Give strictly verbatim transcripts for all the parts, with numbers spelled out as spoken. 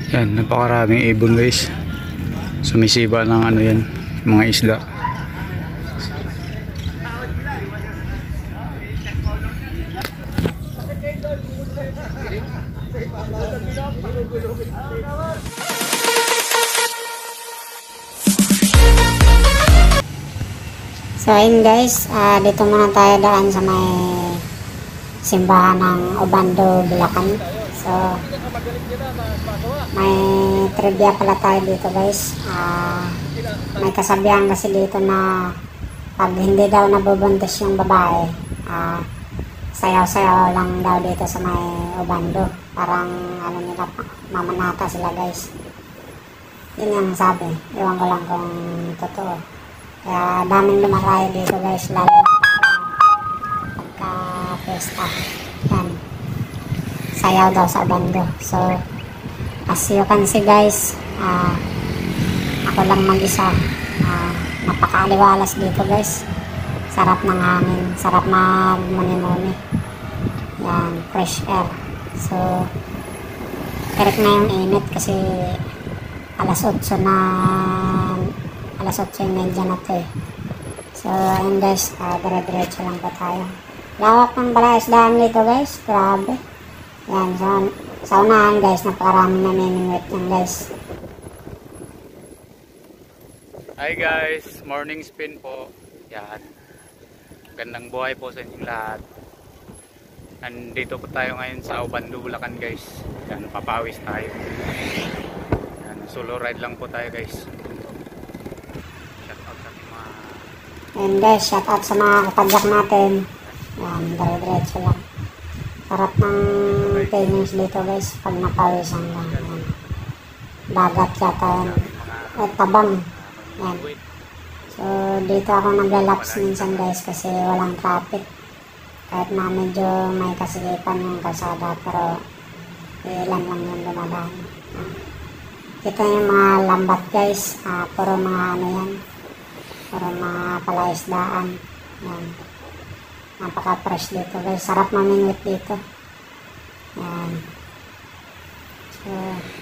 Yan, napakaraming ibon guys. Sumisiba ng ano yan, mga isda. So ayun guys, uh, dito muna tayo daan sa may simbahan ng Obando, Bulacan. So may trivia pala tayo dito guys. Uh, may kasabihan kasi dito na pag hindi daw nabubuntis yung babae, uh, sayaw-sayaw lang daw dito sa may Obando. Parang ano nila, mamanata sila guys. Yun yung sabi. Iwan ko lang kung totoo. Kaya daming lumarayo dito guys, lalo na pagka pesta. Yan, sayaw daw sa Obando. So as you can see guys, uh, ako lang mag-isa. uh, napakaaliwalas dito guys. Sarap ng hangin, sarap mag-muni-muni. Yan, fresh air. So correct na yung init kasi alas otso na, alas otso yung medya na to eh. So ayun guys, uh, dire-diretso lang po tayo. Lawak ng balaisdaan dito guys, grabe. Yan, so sa unahan guys, napakaraming namimingwit yan guys. Hi guys, morning spin po. Yan, gandang buhay po sa inyong lahat. Nandito po tayo ngayon sa Obando, Bulacan guys. Yan, papawis tayo. Yan, solo ride lang po tayo guys. Shout out sa mga... Yan guys, shout out sa mga kapadyak natin. Yan, dire-diretso lang. Sarap ng feelings dito guys pag napawisan lang. Yan, dagat yata yan. At tabang. Yan. So dito ako nag-laps minsan guys kasi walang traffic. Kahit na medyo may kasigipan yung kalsada, pero ilan lang yung dumadaan. Kita yung mga lambat guys, uh, puro mga ano yan, puro mga palaisdaan. Yan, napaka-fresh dito guys, sarap mamingwit dito. Yan. So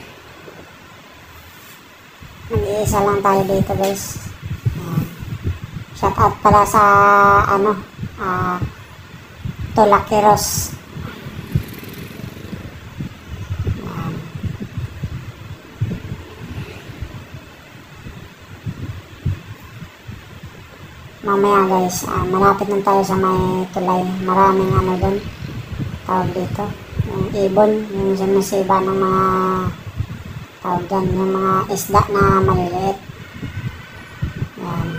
nag-iisa lang tayo dito guys. Yan. Shout out pala sa ano, ah uh, Tolakeros. Yan. Mamaya guys, uh, malapit na tayo sa may tulay. Maraming ano dun, tawag dito, yung ibon, yung sumisiba ng mga tawag dyan, yung mga isda na maliliit. Yan.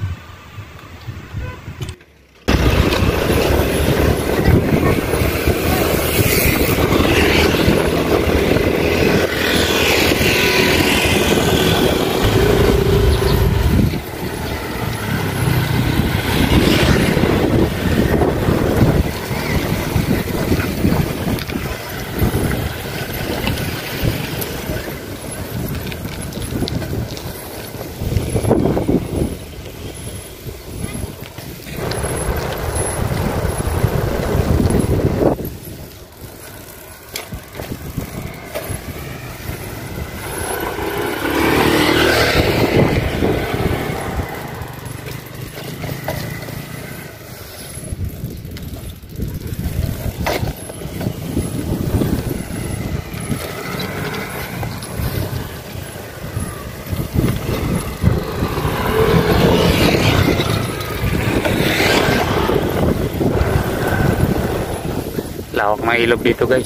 Lawak ng ilog dito guys.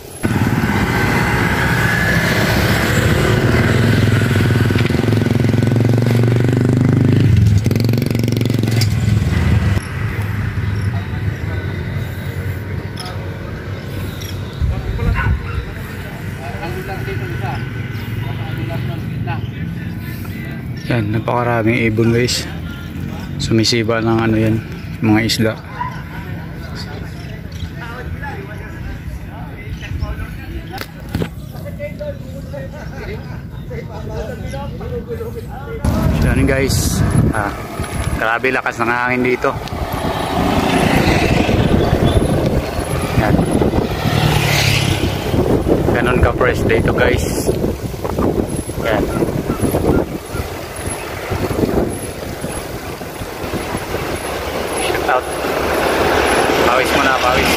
Yan, napakaraming ibon guys. Sumisiba ng ano yan, mga isda. So yan guys, ah, grabe lakas ng hangin dito. Yan, ganon ka fresh dito guys. Yan. Shoot out. Pawis muna, pawis.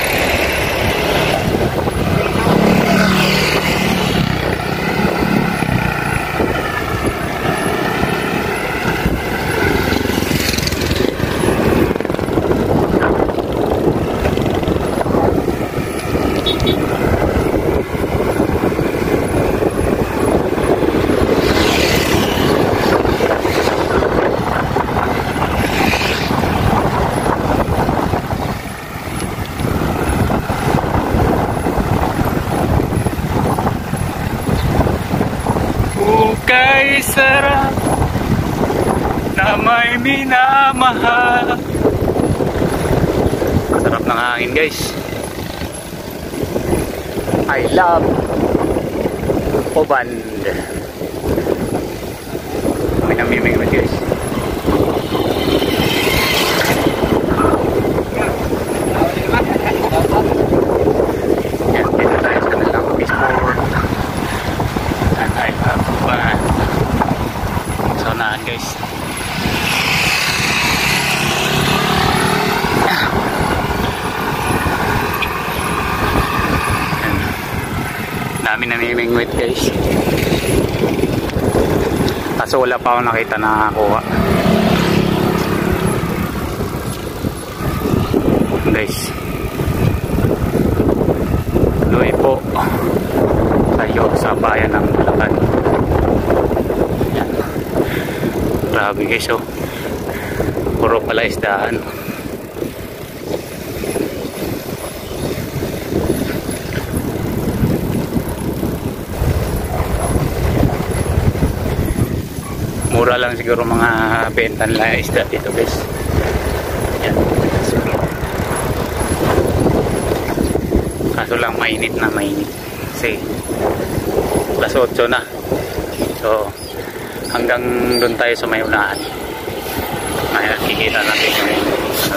Kay sarap na may minamahal. Sarap ng hangin, guys. I love Oban. May namimingwit, guys. Yan, dito tayo sa kanilang fishboard. And I love Oban. Saunahan, guys. Dami namimingwit, guys. Kaso wala pa akong nakita na nakakuha, guys. Tuloy po tayo sa bayan ng Bulacan. Yan. Grabe, guys, oh. Puro pala isdaan. Mura lang siguro mga benta nila isda dito, guys. Yan. Kaso lang mainit na mainit. Kasi alas otso na. So hanggang doon tayo sa may unahan. May kikita natin yung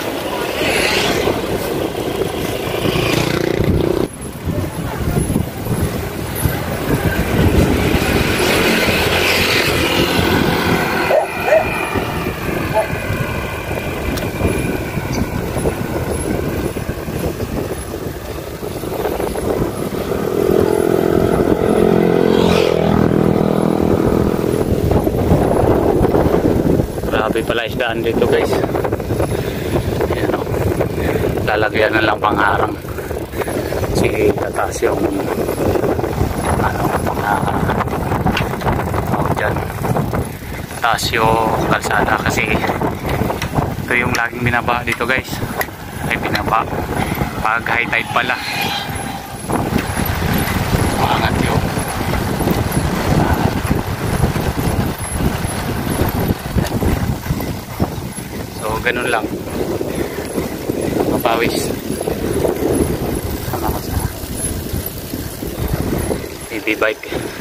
pala isdaan dito, guys. Ayan, o. Lalagyan na lang pangharang. Sige, tataas yung ano, mga oh, dyan. Taas yung kalsada kasi ito yung laging binaba dito, guys. Ay binaba pag high tide pala. Maangat yun. Ganun lang, mapawis. Sama ko sa B B bike.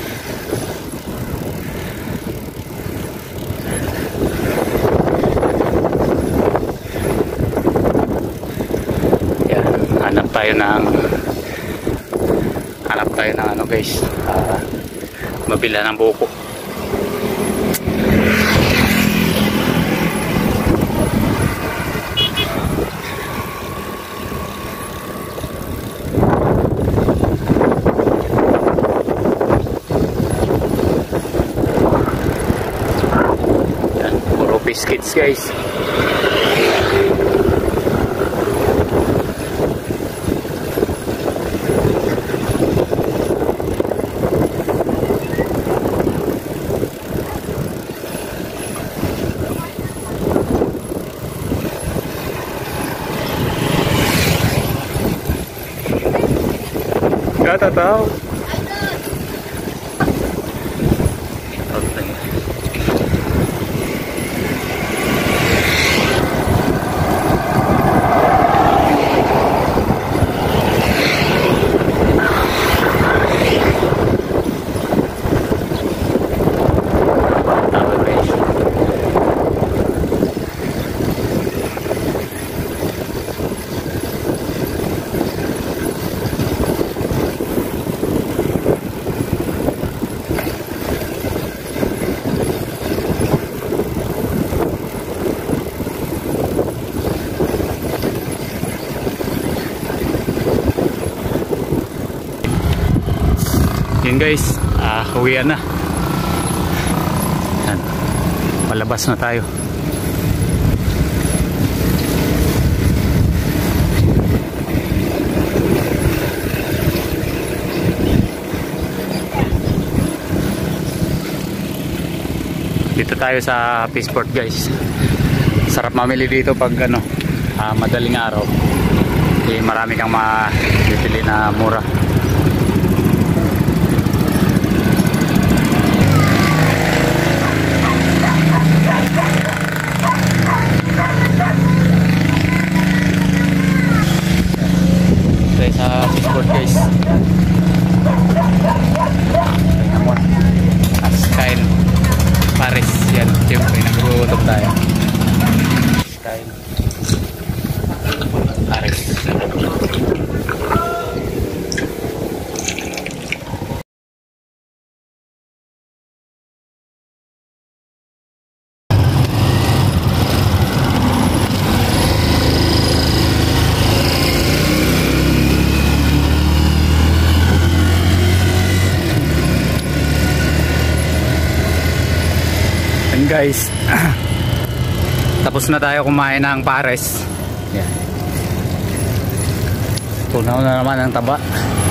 Yan, hanap tayo ng hanap tayo ng ano, guys, uh, mabila ng buko. Biscuits, guys. Gata tao. Yun guys, ah, uwian na. Yan. Palabas na tayo. Dito tayo sa Peaceport guys. Sarap mamili dito pag ano, uh, madaling araw. Eh, marami kang mabibili na mura. Tayo sa Peaceport guys. Tingnan mo. Kain Paris yan. Siyempre nagbubutok tayo. Kain Paris. And guys, tapos na tayo kumain ng pares. Yan. Tunaw na naman ang taba.